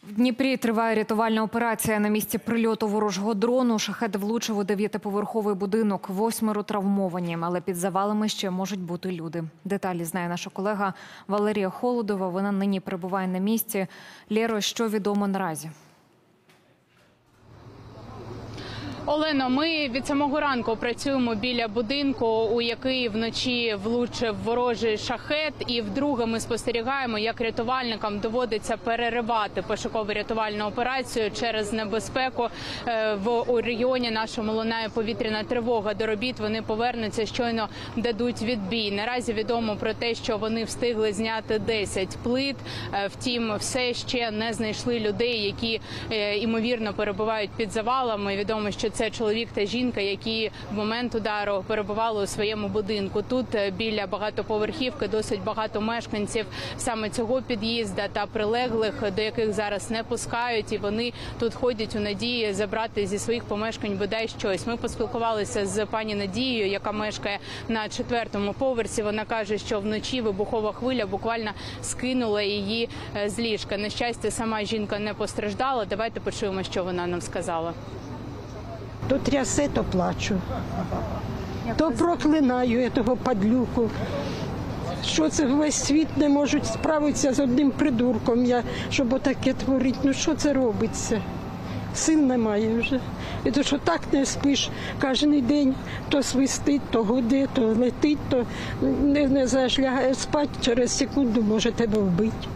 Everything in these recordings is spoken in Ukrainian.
В Дніпрі триває рятувальна операція. На місці прильоту ворожого дрону шахед влучив у 9-поверховий будинок. 8 травмовані, але під завалами ще можуть бути люди. Деталі знає наша колега Валерія Холодова. Вона нині перебуває на місці. Лєро, що відомо наразі? Олено, ми від самого ранку працюємо біля будинку, у який вночі влучив ворожий шахед. І вдруге ми спостерігаємо, як рятувальникам доводиться переривати пошуково-рятувальну операцію через небезпеку. В регіоні нашому лунає повітряна тривога. До робіт вони повернуться, щойно дадуть відбій. Наразі відомо про те, що вони встигли зняти 10 плит. Втім, все ще не знайшли людей, які, ймовірно, перебувають під завалами. Відомо, що це чоловік та жінка, які в момент удару перебували у своєму будинку. Тут біля багатоповерхівки досить багато мешканців саме цього під'їзду та прилеглих, до яких зараз не пускають. І вони тут ходять у надії забрати зі своїх помешкань бодай щось. Ми поспілкувалися з пані Надією, яка мешкає на 4-му поверсі. Вона каже, що вночі вибухова хвиля буквально скинула її з ліжка. На щастя, сама жінка не постраждала. Давайте почуємо, що вона нам сказала. То трясе, то плачу, то проклинаю того падлюку. Що це весь світ не можуть справитися з одним придурком, щоб отаке творити. Ну що це робиться? Сил немає вже. І то, що так не спиш кожен день, то свистить, то гуде, то летить, то не знаєш, лягає спати, через секунду може тебе вбити.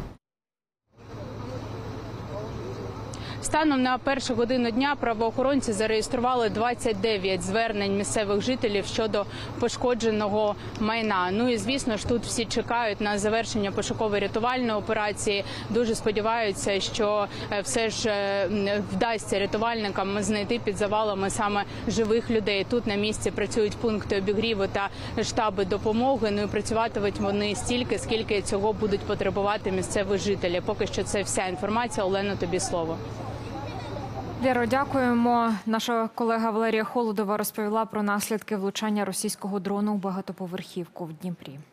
Станом на 1 годину дня правоохоронці зареєстрували 29 звернень місцевих жителів щодо пошкодженого майна. Ну і, звісно ж, тут всі чекають на завершення пошуково-рятувальної операції. Дуже сподіваються, що все ж вдасться рятувальникам знайти під завалами саме живих людей. Тут на місці працюють пункти обігріву та штаби допомоги. Ну і працюватимуть вони стільки, скільки цього будуть потребувати місцеві жителі. Поки що це вся інформація. Олено, тобі слово. Лєро, дякуємо. Наша колега Валерія Холодова розповіла про наслідки влучання російського дрону у багатоповерхівку в Дніпрі.